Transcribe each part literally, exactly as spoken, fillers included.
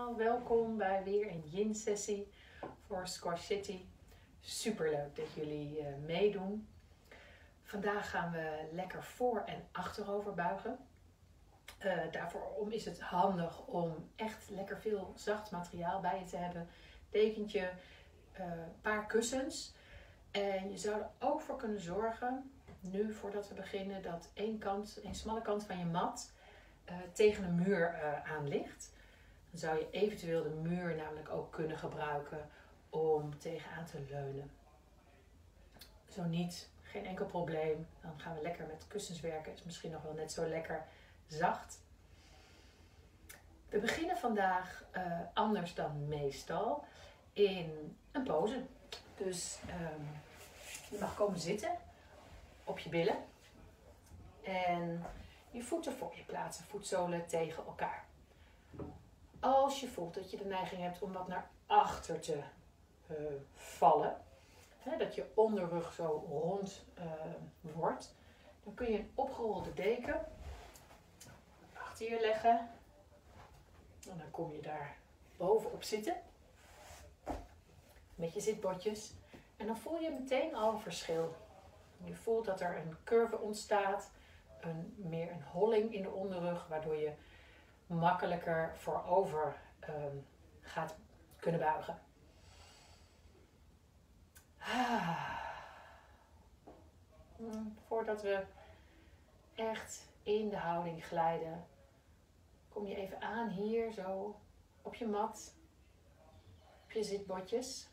allemaal, welkom bij weer een yin sessie voor Squash City. Super leuk dat jullie uh, meedoen. Vandaag gaan we lekker voor en achterover buigen. Uh, daarvoor is het handig om echt lekker veel zacht materiaal bij je te hebben. Dekentje, een uh, paar kussens. En je zou er ook voor kunnen zorgen, nu voordat we beginnen, dat één kant, één smalle kant van je mat uh, tegen een muur uh, aan ligt. Dan zou je eventueel de muur namelijk ook kunnen gebruiken om tegenaan te leunen. Zo niet, geen enkel probleem. Dan gaan we lekker met kussens werken. Is misschien nog wel net zo lekker zacht. We beginnen vandaag uh, anders dan meestal in een pose. Dus um, je mag komen zitten op je billen. En je voeten voor je plaatsen, voetzolen tegen elkaar. Als je voelt dat je de neiging hebt om wat naar achter te uh, vallen, hè, dat je onderrug zo rond uh, wordt, dan kun je een opgerolde deken achter je leggen. En dan kom je daar bovenop zitten met je zitbordjes. En dan voel je meteen al een verschil. Je voelt dat er een curve ontstaat, een, meer een holling in de onderrug, waardoor je makkelijker voorover um, gaat kunnen buigen. Ah. Voordat we echt in de houding glijden, kom je even aan hier zo op je mat, op je zitbordjes.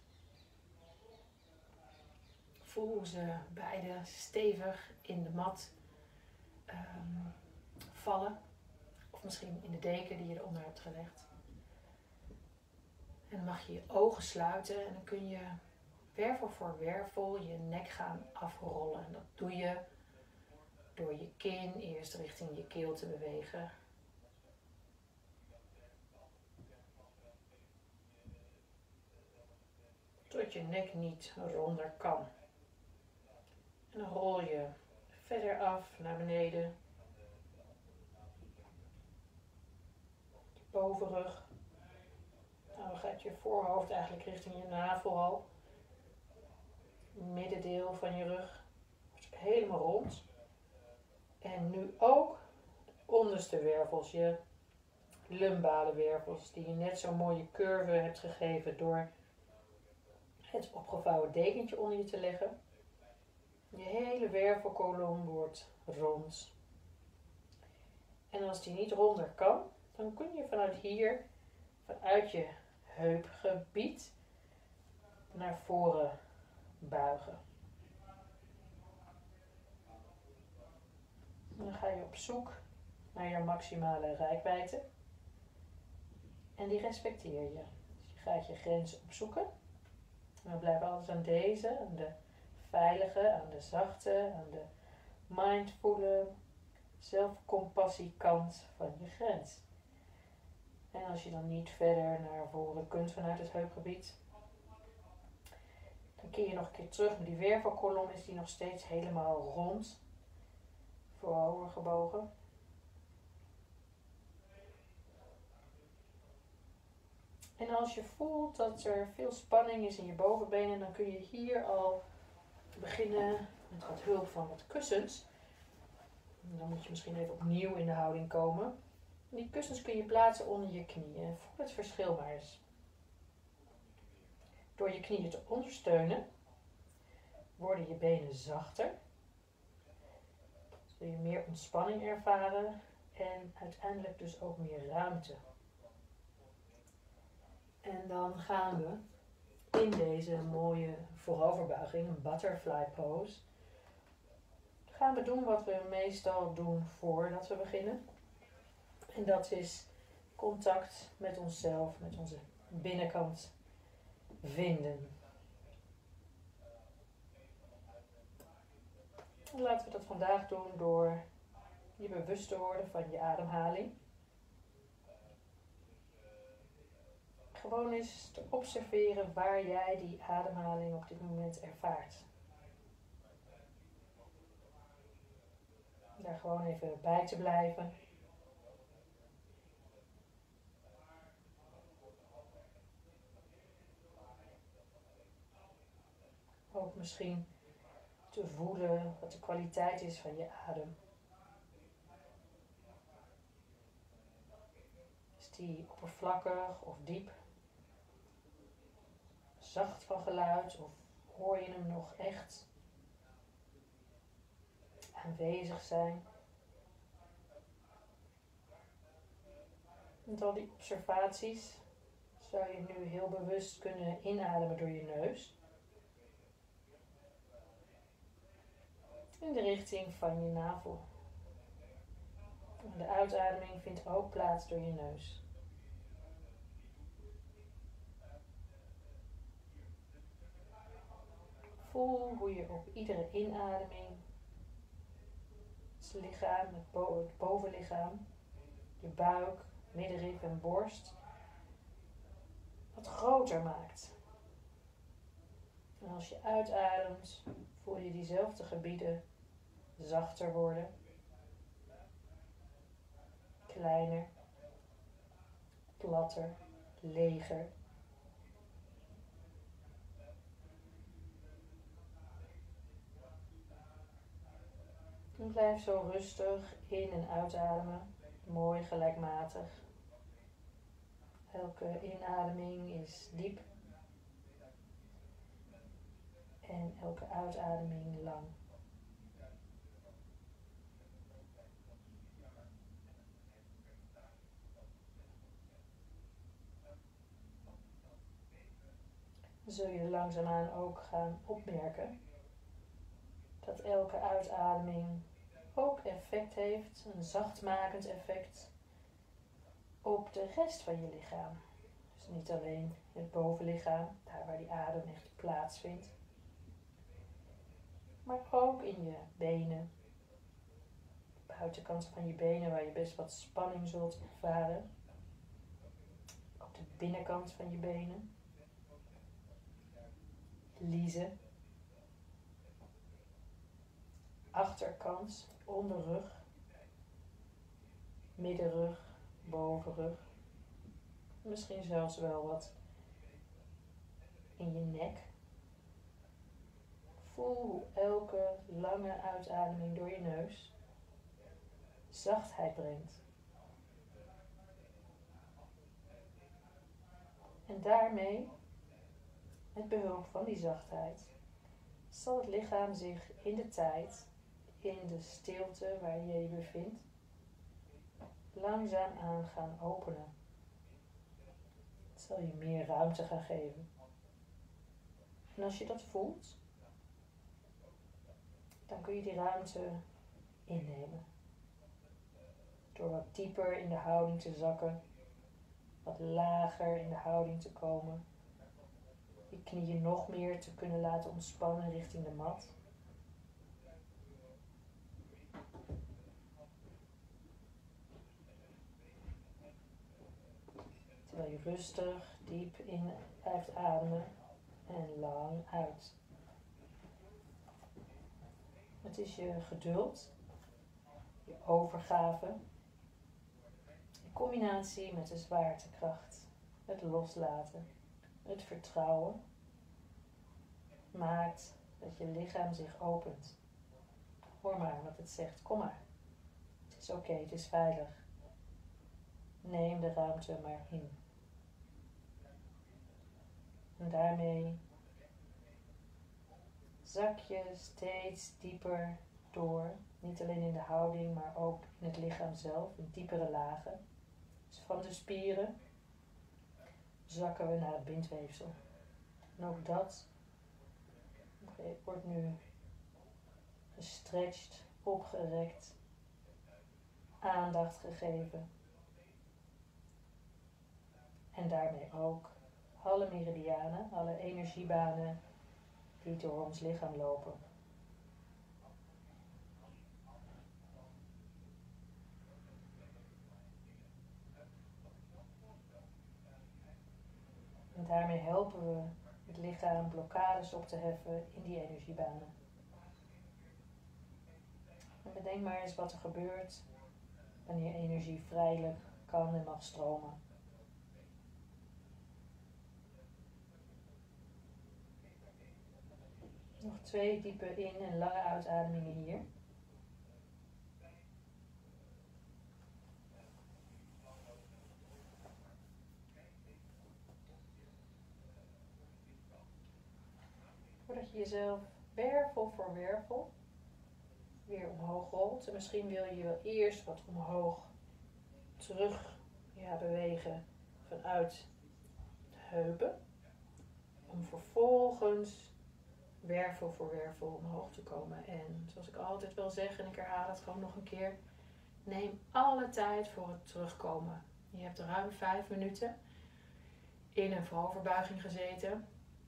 Voel hoe ze beide stevig in de mat um, vallen. Of misschien in de deken die je eronder hebt gelegd. En dan mag je je ogen sluiten en dan kun je wervel voor wervel je nek gaan afrollen. En dat doe je door je kin eerst richting je keel te bewegen. Tot je nek niet ronder kan. En dan rol je verder af naar beneden. Je bovenrug. Nou, dan gaat je voorhoofd eigenlijk richting je navel al. Middendeel van je rug. Helemaal rond. En nu ook de onderste wervels. Je lumbale wervels. Die je net zo'n mooie curve hebt gegeven door het opgevouwen dekentje onder je te leggen. Je hele wervelkolom wordt rond. En als die niet ronder kan, dan kun je vanuit hier, vanuit je heupgebied, naar voren buigen. En dan ga je op zoek naar je maximale reikwijdte. En die respecteer je. Dus je gaat je grens opzoeken. En we blijven altijd aan deze, aan de veilige, aan de zachte, aan de mindfulle, zelfcompassiekant van je grens. En als je dan niet verder naar voren kunt vanuit het heupgebied, dan keer je nog een keer terug met die wervelkolom, is die nog steeds helemaal rond, voorover gebogen. En als je voelt dat er veel spanning is in je bovenbenen, dan kun je hier al beginnen met wat hulp van wat kussens. En dan moet je misschien even opnieuw in de houding komen. Die kussens kun je plaatsen onder je knieën. Voel het verschil maar eens. Door je knieën te ondersteunen, worden je benen zachter. Zul je meer ontspanning ervaren en uiteindelijk dus ook meer ruimte. En dan gaan we in deze mooie vooroverbuiging, een butterfly pose, gaan we doen wat we meestal doen voordat we beginnen. En dat is contact met onszelf, met onze binnenkant vinden. En laten we dat vandaag doen door je bewust te worden van je ademhaling. Gewoon eens te observeren waar jij die ademhaling op dit moment ervaart. Daar gewoon even bij te blijven. Ook misschien te voelen wat de kwaliteit is van je adem. Is die oppervlakkig of diep? Zacht van geluid of hoor je hem nog echt aanwezig zijn? Met al die observaties zou je nu heel bewust kunnen inademen door je neus. In de richting van je navel. En de uitademing vindt ook plaats door je neus. Voel hoe je op iedere inademing het lichaam, het, bo- het bovenlichaam, je buik, middenrif en borst wat groter maakt. En als je uitademt, voel je diezelfde gebieden zachter worden, kleiner, platter, leger. En blijf zo rustig in- en uitademen, mooi gelijkmatig. Elke inademing is diep en elke uitademing lang. Dan zul je langzaamaan ook gaan opmerken dat elke uitademing ook effect heeft, een zachtmakend effect op de rest van je lichaam. Dus niet alleen het bovenlichaam, daar waar die adem echt plaatsvindt, maar ook in je benen, de buitenkant van je benen waar je best wat spanning zult ervaren, ook de binnenkant van je benen, liezen, achterkant, onderrug, middenrug, bovenrug. Misschien zelfs wel wat in je nek. Voel hoe elke lange uitademing door je neus zachtheid brengt. En daarmee, met behulp van die zachtheid, zal het lichaam zich in de tijd, in de stilte waar je je bevindt, langzaam aan gaan openen. Het zal je meer ruimte gaan geven. En als je dat voelt, dan kun je die ruimte innemen. Door wat dieper in de houding te zakken, wat lager in de houding te komen. Je knieën nog meer te kunnen laten ontspannen richting de mat. Terwijl je rustig, diep in blijft ademen en lang uit. Het is je geduld, je overgave, in combinatie met de zwaartekracht, het loslaten, het vertrouwen, maakt dat je lichaam zich opent. Hoor maar wat het zegt, kom maar. Het is oké, het is veilig. Neem de ruimte maar in. En daarmee zak je steeds dieper door. Niet alleen in de houding, maar ook in het lichaam zelf, in diepere lagen. Dus van de spieren zakken we naar het bindweefsel. En ook dat okay, wordt nu gestretched, opgerekt, aandacht gegeven. En daarmee ook alle meridianen, alle energiebanen die door ons lichaam lopen. En daarmee helpen we het lichaam blokkades op te heffen in die energiebanen. En bedenk maar eens wat er gebeurt wanneer energie vrijelijk kan en mag stromen. Nog twee diepe in- en lange uitademingen hier. Voordat je jezelf wervel voor wervel weer omhoog rolt. En misschien wil je wel eerst wat omhoog terug ja, bewegen vanuit de heupen. Om vervolgens wervel voor wervel omhoog te komen. En zoals ik altijd wel zeg, en ik herhaal het gewoon nog een keer. Neem alle tijd voor het terugkomen. Je hebt ruim vijf minuten in een vooroverbuiging gezeten.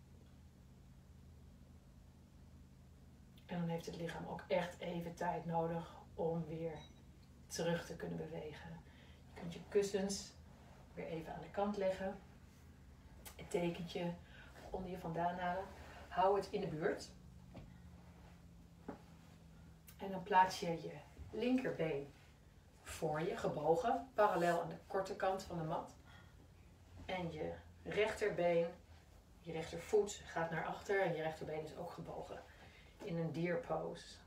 En dan heeft het lichaam ook echt even tijd nodig om weer terug te kunnen bewegen. Je kunt je kussens weer even aan de kant leggen. Het dekentje onder je vandaan halen. Hou het in de buurt. En dan plaats je je linkerbeen voor je, gebogen, parallel aan de korte kant van de mat. En je rechterbeen, je rechtervoet gaat naar achter en je rechterbeen is ook gebogen. In een deer pose.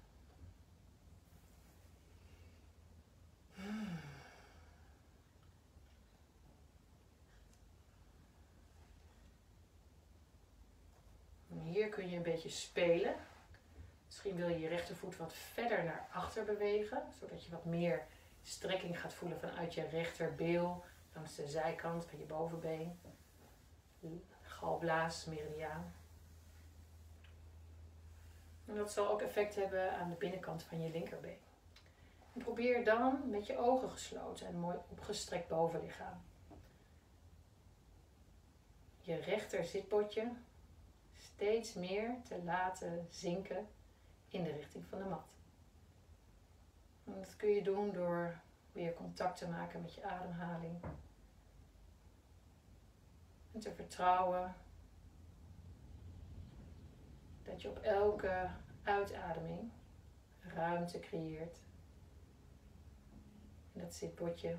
En hier kun je een beetje spelen. Misschien wil je je rechtervoet wat verder naar achter bewegen, zodat je wat meer strekking gaat voelen vanuit je rechterbeel langs de zijkant van je bovenbeen. Galblaas, meridiaan. En dat zal ook effect hebben aan de binnenkant van je linkerbeen. En probeer dan met je ogen gesloten en mooi opgestrekt bovenlichaam je rechter zitbotje steeds meer te laten zinken in de richting van de mat. En dat kun je doen door weer contact te maken met je ademhaling. En te vertrouwen dat je op elke uitademing ruimte creëert. En dat zitbotje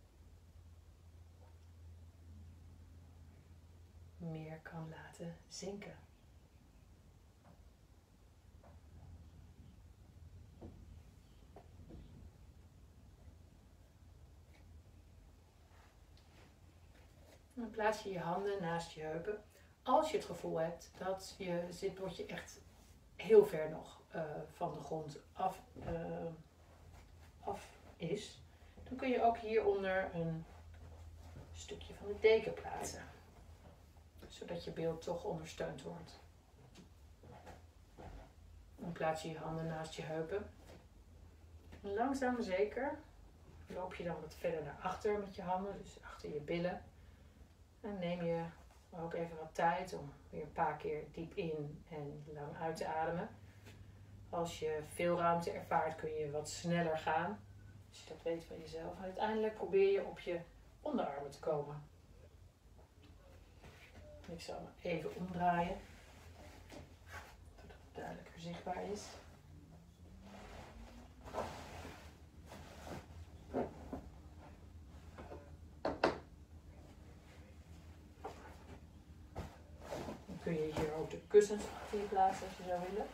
meer kan laten zinken. Dan plaats je je handen naast je heupen. Als je het gevoel hebt dat je zitbotje echt heel ver nog uh, van de grond af, uh, af is, dan kun je ook hieronder een stukje van de deken plaatsen. Zodat je beeld toch ondersteund wordt. Dan plaats je je handen naast je heupen. En langzaam maar zeker loop je dan wat verder naar achter met je handen, dus achter je billen. En neem je ook even wat tijd om weer een paar keer diep in en lang uit te ademen. Als je veel ruimte ervaart kun je wat sneller gaan. Als je dat weet van jezelf. En uiteindelijk probeer je op je onderarmen te komen. Ik zal hem even omdraaien. Zodat het duidelijker zichtbaar is. Dan kun je hier ook de kussens achter je plaatsen als je zou willen.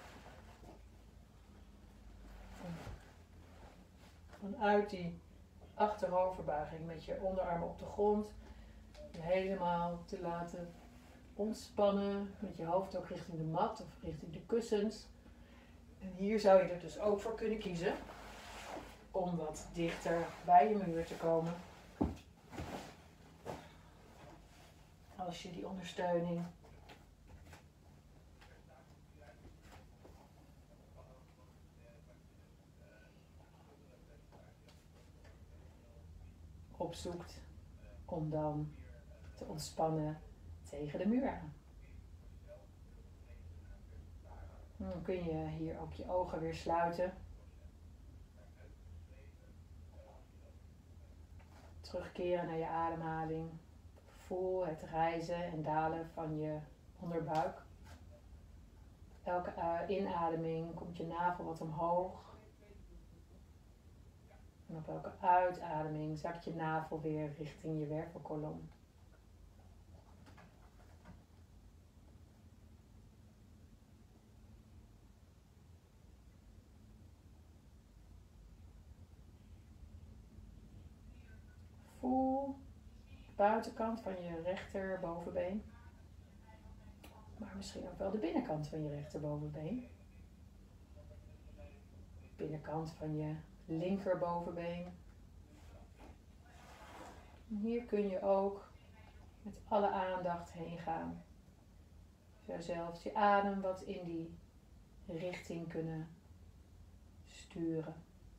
Vanuit die achteroverbuiging met je onderarmen op de grond. Je helemaal te laten ontspannen. Met je hoofd ook richting de mat of richting de kussens. En hier zou je er dus ook voor kunnen kiezen om wat dichter bij je muur te komen. Als je die ondersteuning opzoekt om dan te ontspannen tegen de muur aan. Dan kun je hier ook je ogen weer sluiten. Terugkeren naar je ademhaling. Voel het rijzen en dalen van je onderbuik. Elke inademing komt je navel wat omhoog. En op elke uitademing zakt je navel weer richting je wervelkolom. buitenkant van je rechter bovenbeen. Maar misschien ook wel de binnenkant van je rechter bovenbeen. Binnenkant van je linker bovenbeen. En hier kun je ook met alle aandacht heen gaan. Je zou zelfs je adem wat in die richting kunnen sturen.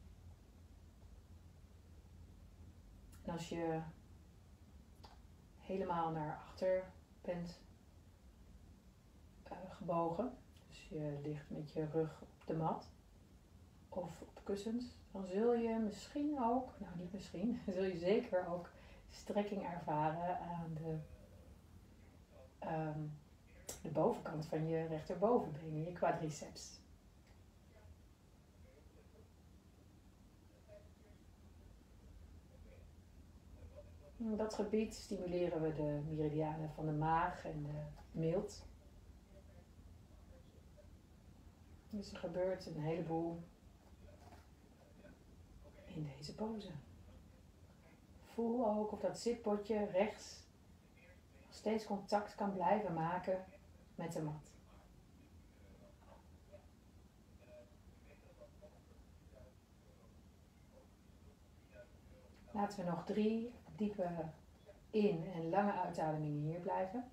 En als je helemaal naar achter bent uh, gebogen, dus je ligt met je rug op de mat of op kussens, dan zul je misschien ook, nou niet misschien, zul je zeker ook strekking ervaren aan de, um, de bovenkant van je rechterbovenbeen, je quadriceps. In dat gebied stimuleren we de meridianen van de maag en de milt. Dus er gebeurt een heleboel in deze pose. Voel ook of dat zitbotje rechts nog steeds contact kan blijven maken met de mat. Laten we nog drie diepe in- en lange uitademingen hier blijven.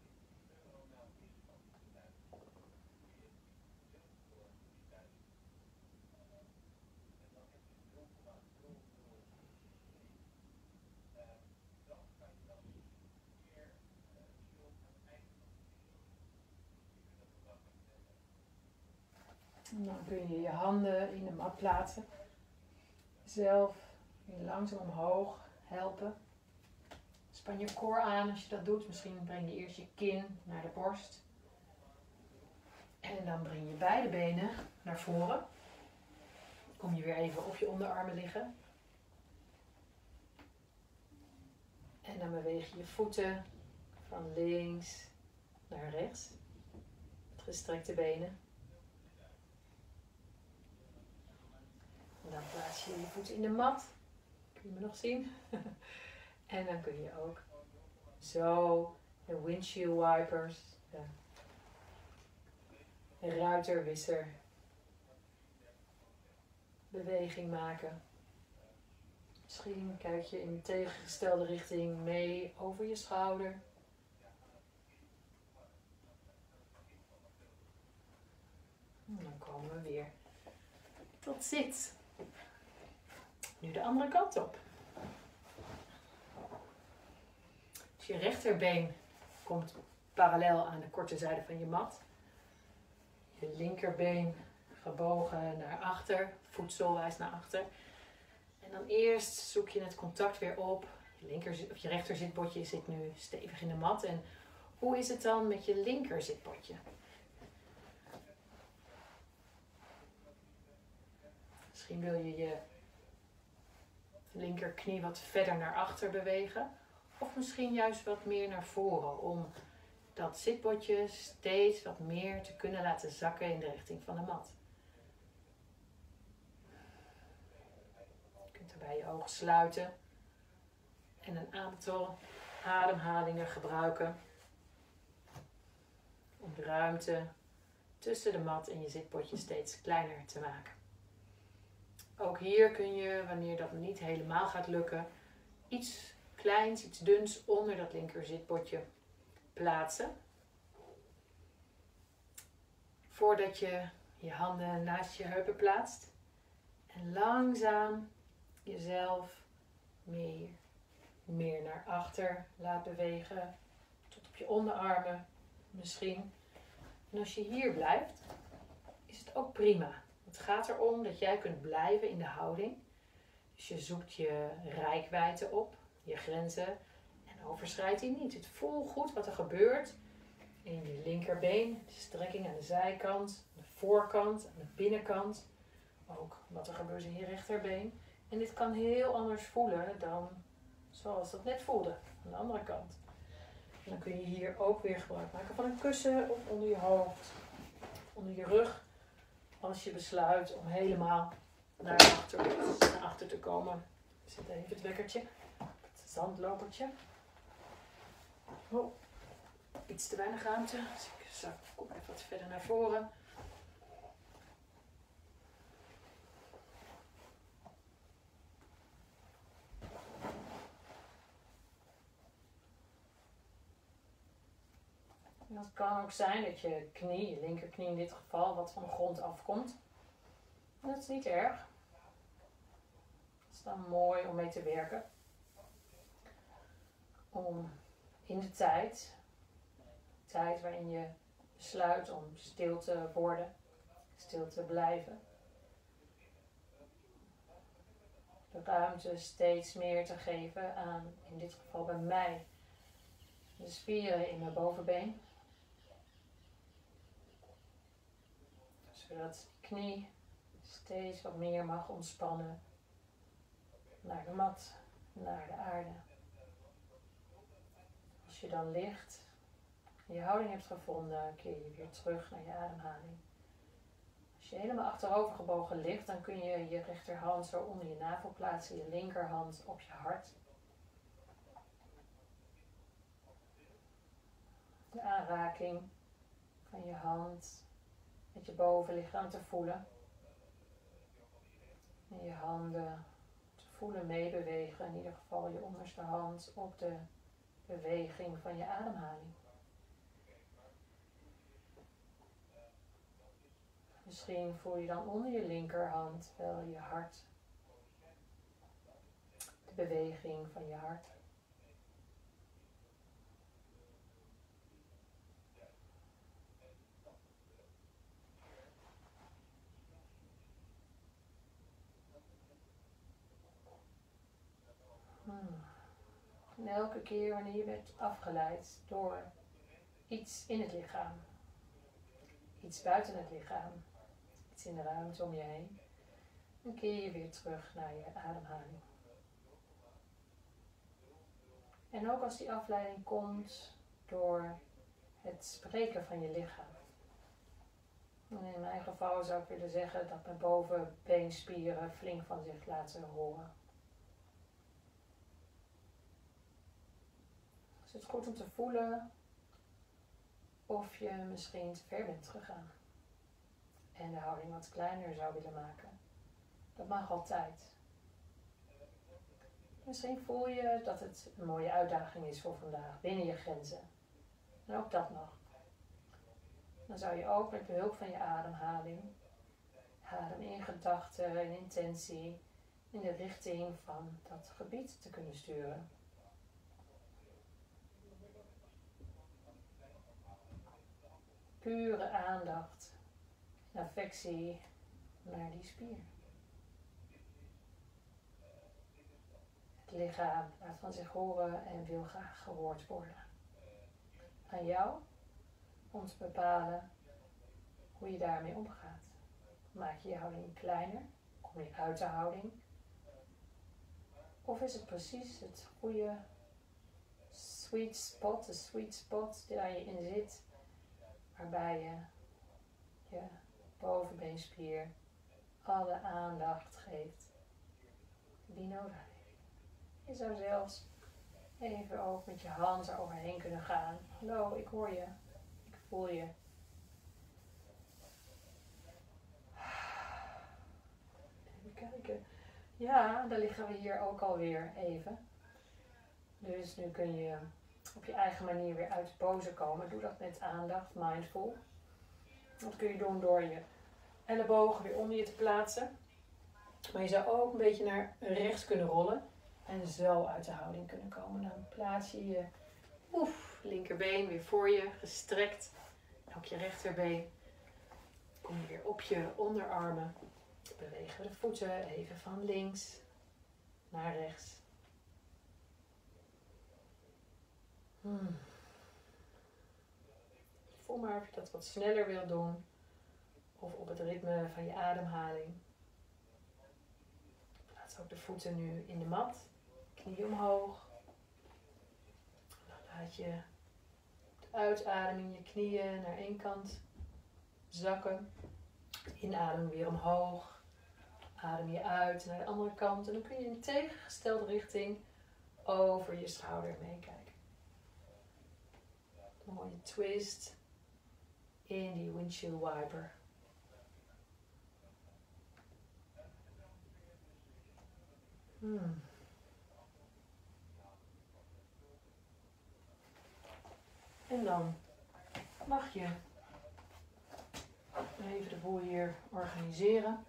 En dan kun je je handen in de mat plaatsen. Zelf langzaam omhoog helpen. Span je core aan als je dat doet. Misschien breng je eerst je kin naar de borst. En dan breng je beide benen naar voren. Kom je weer even op je onderarmen liggen. En dan beweeg je je voeten van links naar rechts. Met gestrekte benen. En dan plaats je je voeten in de mat. Kun je me nog zien? En dan kun je ook zo de windshield wipers, de ruiterwisser beweging maken. Misschien kijk je in de tegengestelde richting mee over je schouder. En dan komen we weer tot zit. Nu de andere kant op. Dus je rechterbeen komt parallel aan de korte zijde van je mat. Je linkerbeen gebogen naar achter, voedsel wijst naar achter. En dan eerst zoek je het contact weer op. Je, linker, of je rechter zitbotje zit nu stevig in de mat. En hoe is het dan met je linker zitbotje? Misschien wil je je linkerknie wat verder naar achter bewegen. Of misschien juist wat meer naar voren. Om dat zitbotje steeds wat meer te kunnen laten zakken in de richting van de mat. Je kunt daarbij je ogen sluiten. En een aantal ademhalingen gebruiken. Om de ruimte tussen de mat en je zitbotje steeds kleiner te maken. Ook hier kun je, wanneer dat niet helemaal gaat lukken, iets kleins, iets duns onder dat linker zitbotje plaatsen. Voordat je je handen naast je heupen plaatst. En langzaam jezelf meer, meer naar achter laat bewegen. Tot op je onderarmen misschien. En als je hier blijft, is het ook prima. Het gaat erom dat jij kunt blijven in de houding. Dus je zoekt je reikwijdte op, je grenzen. En overschrijd die niet. Het voelt goed wat er gebeurt in je linkerbeen. De strekking aan de zijkant, de voorkant, aan de binnenkant. Ook wat er gebeurt in je rechterbeen. En dit kan heel anders voelen dan zoals dat net voelde aan de andere kant. En dan kun je hier ook weer gebruik maken van een kussen of onder je hoofd, onder je rug. Als je besluit om helemaal naar achter, naar achter te komen. Zet even het wekkertje, het zandlopertje. Oh, iets te weinig ruimte. Dus ik zak, kom even wat verder naar voren. En dat kan ook zijn dat je knie, je linkerknie in dit geval, wat van de grond afkomt. En dat is niet erg. Het is dan mooi om mee te werken. Om in de tijd, de tijd waarin je besluit om stil te worden, stil te blijven, de ruimte steeds meer te geven aan, in dit geval bij mij, de spieren in mijn bovenbeen. Zodat de knie steeds wat meer mag ontspannen naar de mat, naar de aarde. Als je dan ligt, en je houding hebt gevonden, keer je weer terug naar je ademhaling. Als je helemaal achterover gebogen ligt, dan kun je je rechterhand zo onder je navel plaatsen, je linkerhand op je hart. De aanraking van je hand met je bovenlichaam te voelen. En je handen te voelen meebewegen, in ieder geval je onderste hand op de beweging van je ademhaling. Misschien voel je dan onder je linkerhand wel je hart. De beweging van je hart. Hmm. En elke keer wanneer je werd afgeleid door iets in het lichaam, iets buiten het lichaam, iets in de ruimte om je heen, dan keer je weer terug naar je ademhaling. En ook als die afleiding komt door het spreken van je lichaam. En in mijn geval zou ik willen zeggen dat mijn bovenbeenspieren flink van zich laten horen. Dus het is goed om te voelen of je misschien te ver bent gegaan. En de houding wat kleiner zou willen maken. Dat mag altijd. Misschien voel je dat het een mooie uitdaging is voor vandaag, binnen je grenzen. En ook dat mag. Dan zou je ook met behulp van je ademhaling, adem in gedachten en intentie, in de richting van dat gebied te kunnen sturen. Pure aandacht en affectie naar die spier. Het lichaam laat van zich horen en wil graag gehoord worden. Aan jou om te bepalen hoe je daarmee omgaat. Maak je je houding kleiner? Kom je uit de houding? Of is het precies het goede sweet spot, de sweet spot waar je in zit, waarbij je je bovenbeenspier alle aandacht geeft die nodig heeft. Je zou zelfs even ook met je hand eroverheen kunnen gaan. Hallo, ik hoor je. Ik voel je. Even kijken. Ja, daar liggen we hier ook alweer even. Dus nu kun je op je eigen manier weer uit de pose komen. Doe dat met aandacht, mindful. Dat kun je doen door je ellebogen weer onder je te plaatsen. Maar je zou ook een beetje naar rechts kunnen rollen. En zo uit de houding kunnen komen. Dan plaats je je oef, linkerbeen weer voor je, gestrekt. En ook je rechterbeen. Kom je weer op je onderarmen. Bewegen we de voeten even van links naar rechts. Hmm. Voel maar of je dat wat sneller wil doen. Of op het ritme van je ademhaling. Plaats ook de voeten nu in de mat. Knieën omhoog. Dan laat je de uitademing je knieën naar één kant zakken. Inadem weer omhoog. Adem je uit naar de andere kant. En dan kun je in tegengestelde richting over je schouder meekijken. Een mooie twist in die windshield wiper. Hmm. En dan mag je even de boel hier organiseren.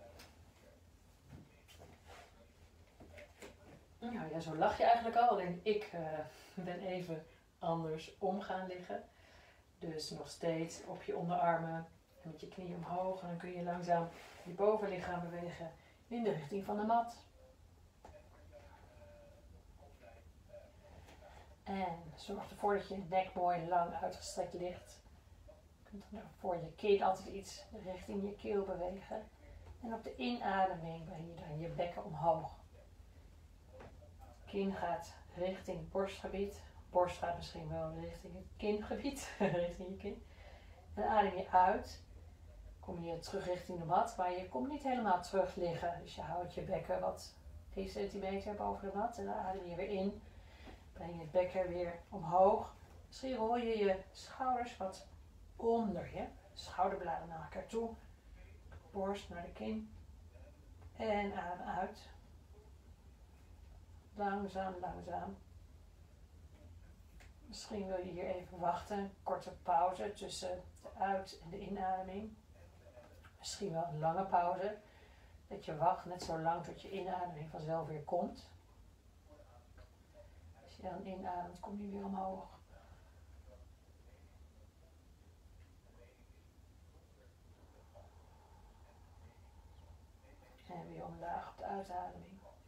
Nou ja, zo lag je eigenlijk al. Alleen ik uh, ben even anders om gaan liggen. Dus nog steeds op je onderarmen en met je knieën omhoog. En dan kun je langzaam je bovenlichaam bewegen in de richting van de mat. En zorg ervoor dat je nek mooi lang uitgestrekt ligt. Je kunt dan voor je kin altijd iets richting je keel bewegen. En op de inademing breng je dan je bekken omhoog. Kin gaat richting het borstgebied. Borst gaat misschien wel richting het kingebied, richting je kin. En adem je uit. Kom je terug richting de mat, maar je komt niet helemaal terug liggen. Dus je houdt je bekken wat één centimeter boven de mat en dan adem je weer in. Breng je het bekken weer omhoog. Misschien rol je je schouders wat onder je. Schouderbladen naar elkaar toe. Borst naar de kin. En adem uit. Langzaam, langzaam. Misschien wil je hier even wachten. Een korte pauze tussen de uit- en de inademing. Misschien wel een lange pauze. Dat je wacht net zo lang tot je inademing vanzelf weer komt. Als je dan inademt, kom je weer omhoog. En weer omlaag op de uitademing.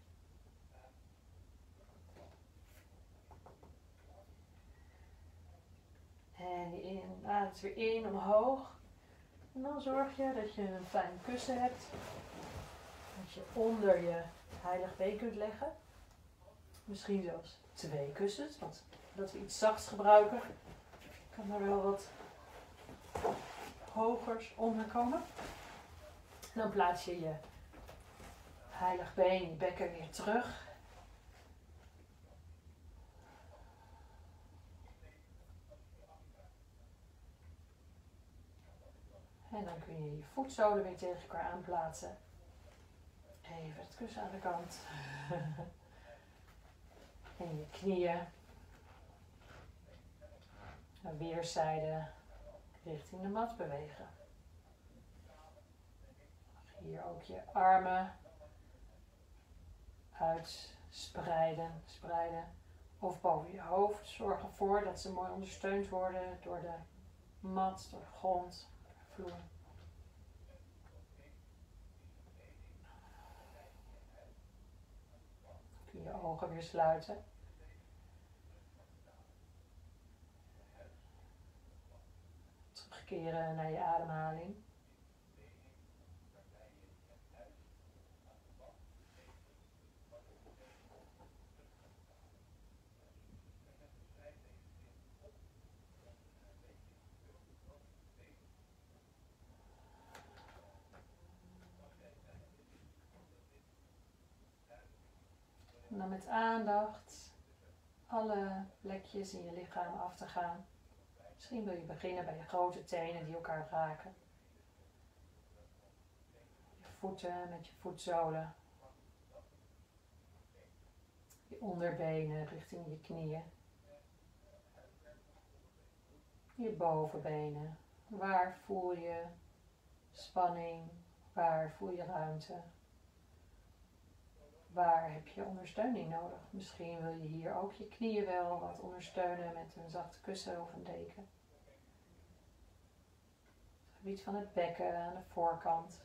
En je ademt weer in, omhoog. En dan zorg je dat je een fijn kussen hebt. Dat je onder je heilig been kunt leggen. Misschien zelfs twee kussens, want dat we iets zachts gebruiken, kan er wel wat hogers onder komen. En dan plaats je je heilig been, je bekken weer terug. En dan kun je je voetzolen weer tegen elkaar aanplaatsen. Even het kussen aan de kant. En je knieën. Naar weerszijden richting de mat bewegen. Hier ook je armen uitspreiden, spreiden. Of boven je hoofd. Zorg ervoor dat ze mooi ondersteund worden door de mat, door de grond, door de vloer. Kun je ogen weer sluiten. Terugkeren naar je ademhaling. En dan met aandacht alle plekjes in je lichaam af te gaan. Misschien wil je beginnen bij je grote tenen die elkaar raken. Je voeten met je voetzolen. Je onderbenen richting je knieën. Je bovenbenen. Waar voel je spanning? Waar voel je ruimte? Waar heb je ondersteuning nodig? Misschien wil je hier ook je knieën wel wat ondersteunen met een zacht kussen of een deken. Het gebied van het bekken aan de voorkant.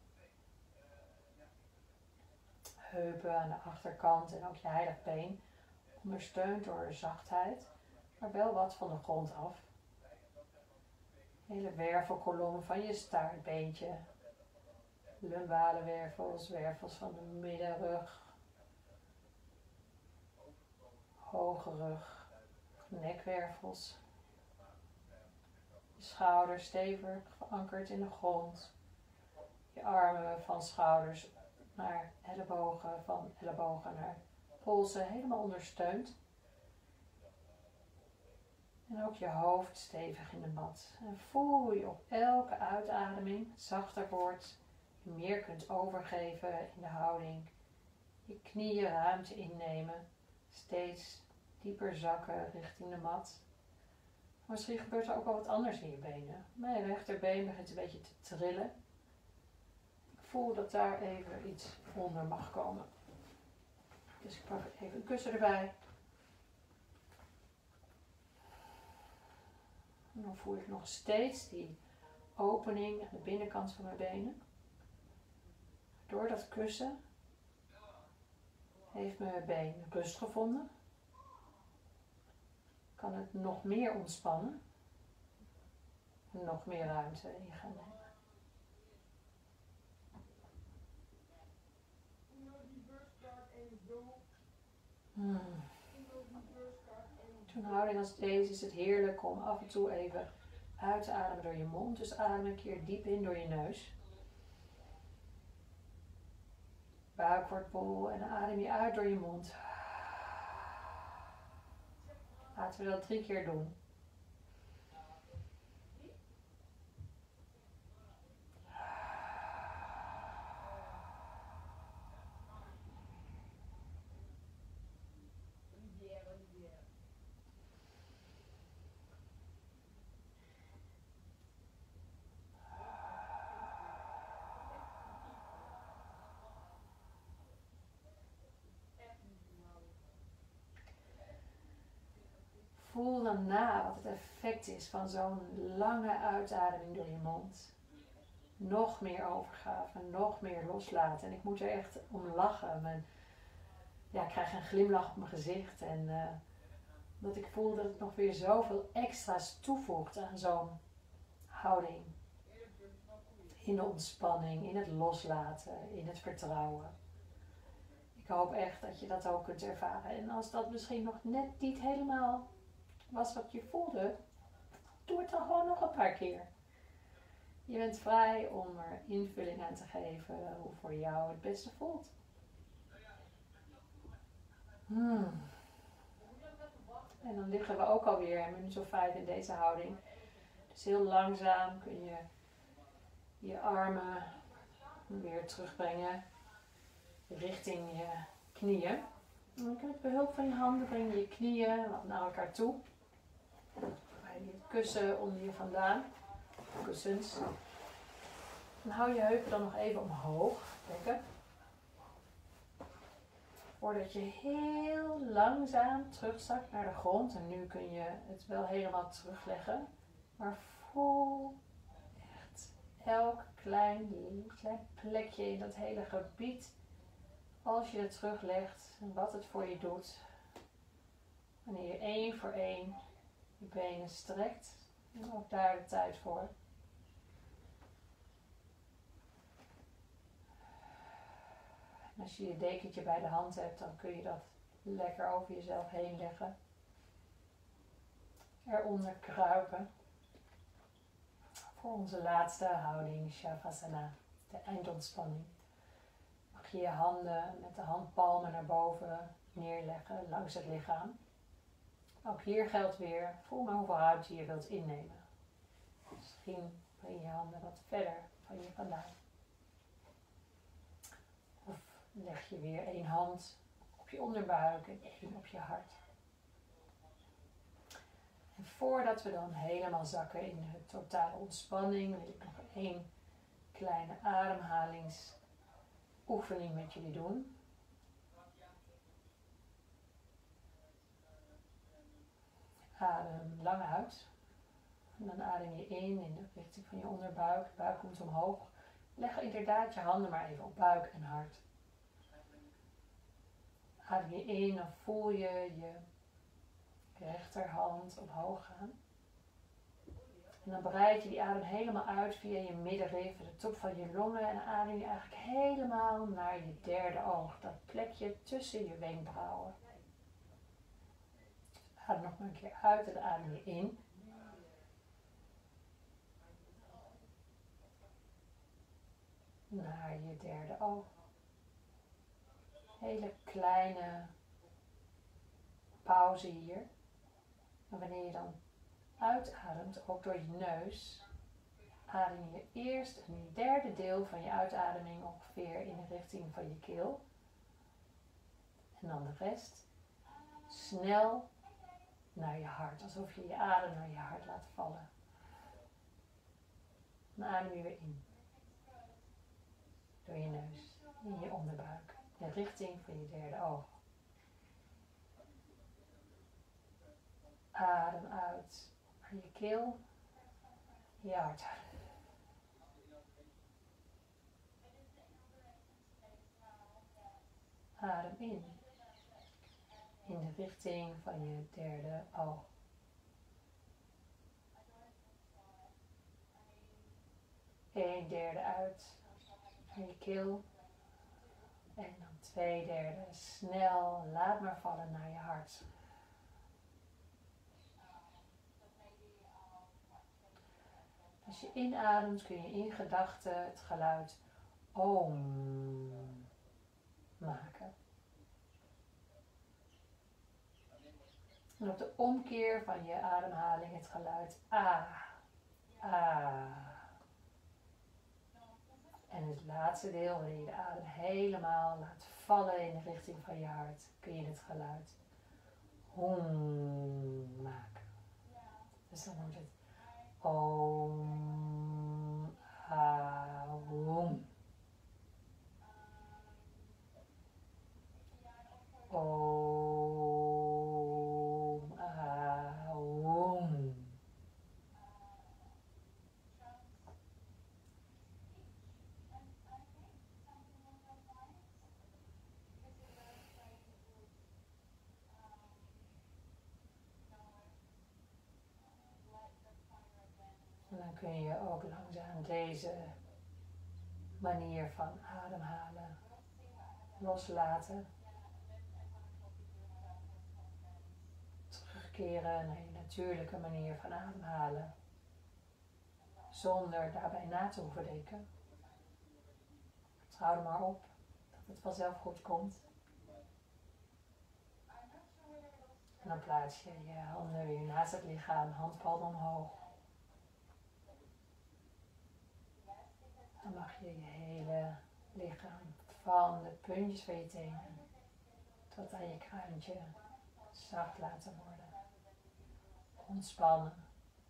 Heupen aan de achterkant en ook je heilig been. Ondersteund door zachtheid, maar wel wat van de grond af. De hele wervelkolom van je staartbeentje. Lumbale wervels, wervels van de middenrug. Hoge rug, nekwervels. Je schouders stevig verankerd in de grond. Je armen van schouders naar ellebogen, van ellebogen naar polsen, helemaal ondersteund. En ook je hoofd stevig in de mat. En voel hoe je op elke uitademing zachter wordt. Je meer kunt overgeven in de houding. Je knieën ruimte innemen. Steeds dieper zakken richting de mat. Misschien gebeurt er ook wel wat anders in je benen. Mijn rechterbeen begint een beetje te trillen. Ik voel dat daar even iets onder mag komen. Dus ik pak even een kussen erbij. En dan voel ik nog steeds die opening aan de binnenkant van mijn benen. Door dat kussen heeft mijn been rust gevonden. Kan het nog meer ontspannen. En nog meer ruimte in gaan nemen. Hmm. Zo'n houding als deze is het heerlijk om af en toe even uit te ademen door je mond. Dus adem een keer diep in door je neus. Buik wordt bol en adem je uit door je mond. Laten we dat drie keer doen. Voel dan na wat het effect is van zo'n lange uitademing door je mond. Nog meer overgave, nog meer loslaten. En ik moet er echt om lachen. Mijn, ja, ik krijg een glimlach op mijn gezicht. En uh, dat ik voel dat het nog weer zoveel extra's toevoegt aan zo'n houding. In de ontspanning, in het loslaten, in het vertrouwen. Ik hoop echt dat je dat ook kunt ervaren. En als dat misschien nog net niet helemaal was wat je voelde, doe het dan gewoon nog een paar keer. Je bent vrij om er invulling aan te geven hoe voor jou het beste voelt. Hmm. En dan liggen we ook alweer een minuut of vijf in deze houding. Dus heel langzaam kun je je armen weer terugbrengen richting je knieën. En dan kun je met behulp van je handen breng je je knieën wat naar elkaar toe. Breng je het kussen onder je vandaan. Kussens. Dan hou je heupen dan nog even omhoog. Lekker. Voordat je heel langzaam terugzakt naar de grond. En nu kun je het wel helemaal terugleggen. Maar voel echt elk klein, klein plekje in dat hele gebied. Als je het teruglegt en wat het voor je doet. Wanneer je één voor één je benen strekt. En ook daar de tijd voor. En als je je dekentje bij de hand hebt, dan kun je dat lekker over jezelf heen leggen. Eronder kruipen. Voor onze laatste houding, Shavasana, de eindontspanning. Mag je je handen met de handpalmen naar boven neerleggen langs het lichaam. Ook hier geldt weer, voel maar hoeveel ruimte je wilt innemen. Misschien breng je handen wat verder van je vandaan. Of leg je weer één hand op je onderbuik en één op je hart. En voordat we dan helemaal zakken in de totale ontspanning, wil ik nog één kleine ademhalingsoefening met jullie doen. Adem lang uit. En dan adem je in in de richting van je onderbuik. De buik komt omhoog. Leg inderdaad je handen maar even op buik en hart. Adem je in, dan voel je je rechterhand omhoog gaan. En dan breid je die adem helemaal uit via je middenrif, de top van je longen. En dan adem je eigenlijk helemaal naar je derde oog. Dat plekje tussen je wenkbrauwen. Adem nog maar een keer uit en adem je in. Naar je derde oog. Hele kleine pauze hier. En wanneer je dan uitademt, ook door je neus, adem je eerst een derde deel van je uitademing ongeveer in de richting van je keel. En dan de rest snel naar je hart, alsof je je adem naar je hart laat vallen. Dan adem je weer in. Door je neus, in je onderbuik, in de richting van je derde oog. Adem uit naar je keel, je hart. Adem in, in de richting van je derde oog. Een derde uit naar je keel. En dan twee derde snel, laat maar vallen naar je hart. Als je inademt kun je in gedachten het geluid Om maken. En op de omkeer van je ademhaling het geluid A. A. En het laatste deel, wanneer je de adem helemaal laat vallen in de richting van je hart, kun je het geluid Om maken. Dus dan wordt het Om. A. Om. Om. A. Om. En dan kun je ook langzaam deze manier van ademhalen loslaten. Terugkeren naar je natuurlijke manier van ademhalen. Zonder daarbij na te hoeven denken. Vertrouw er maar op dat het vanzelf goed komt. En dan plaats je je handen weer naast het lichaam, handpalm omhoog. Dan mag je je hele lichaam van de puntjes van je tenen tot aan je kruintje zacht laten worden. Ontspannen.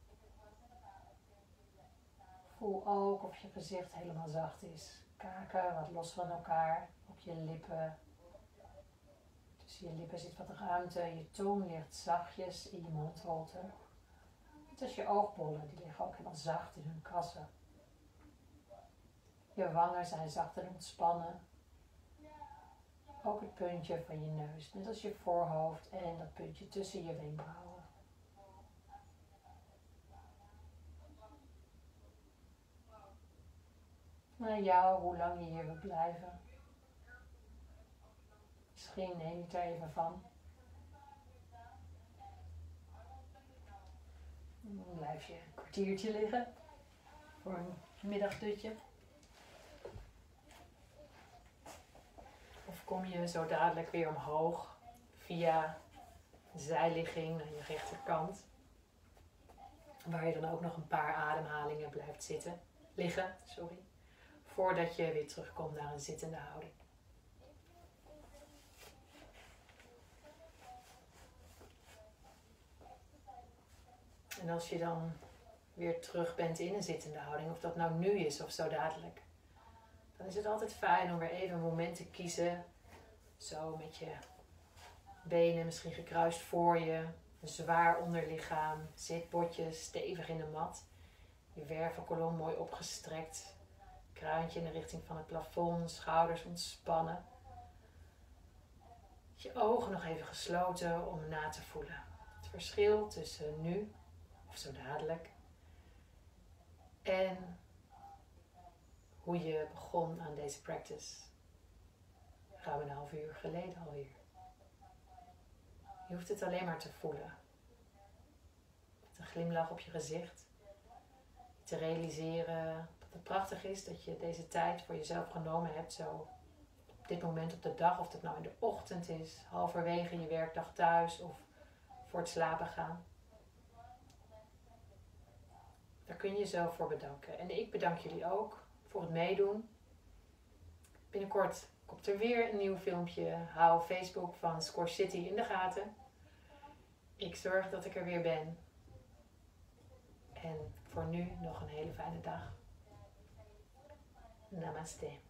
Voel ook of je gezicht helemaal zacht is. Kaken wat los van elkaar op je lippen. Tussen je lippen zit wat ruimte. Je tong ligt zachtjes in je mondholte. Net als je oogbollen, die liggen ook helemaal zacht in hun kassen. Je wangen zijn zacht en ontspannen. Ook het puntje van je neus, net als je voorhoofd en dat puntje tussen je wenkbrauwen. Naar jou, hoe lang je hier wilt blijven. Misschien neem je het er even van. Dan blijf je een kwartiertje liggen voor een middagdutje. Of kom je zo dadelijk weer omhoog via zijligging naar je rechterkant. Waar je dan ook nog een paar ademhalingen blijft zitten, liggen, sorry. Voordat je weer terugkomt naar een zittende houding. En als je dan weer terug bent in een zittende houding, of dat nou nu is of zo dadelijk, dan is het altijd fijn om weer even een moment te kiezen. Zo met je benen misschien gekruist voor je, een zwaar onderlichaam, zitbotjes stevig in de mat. Je wervelkolom mooi opgestrekt, kruintje in de richting van het plafond, schouders ontspannen. Je ogen nog even gesloten om na te voelen. Het verschil tussen nu, of zo dadelijk, en hoe je begon aan deze practice. Ruim een half uur geleden alweer. Je hoeft het alleen maar te voelen. Met een glimlach op je gezicht. Te realiseren dat het prachtig is dat je deze tijd voor jezelf genomen hebt. Zo op dit moment op de dag. Of het nou in de ochtend is. Halverwege je werkdag thuis. Of voor het slapen gaan. Daar kun je jezelf voor bedanken. En ik bedank jullie ook voor het meedoen. Binnenkort komt er weer een nieuw filmpje. Hou Facebook van Squash City in de gaten. Ik zorg dat ik er weer ben. En voor nu nog een hele fijne dag. Namaste.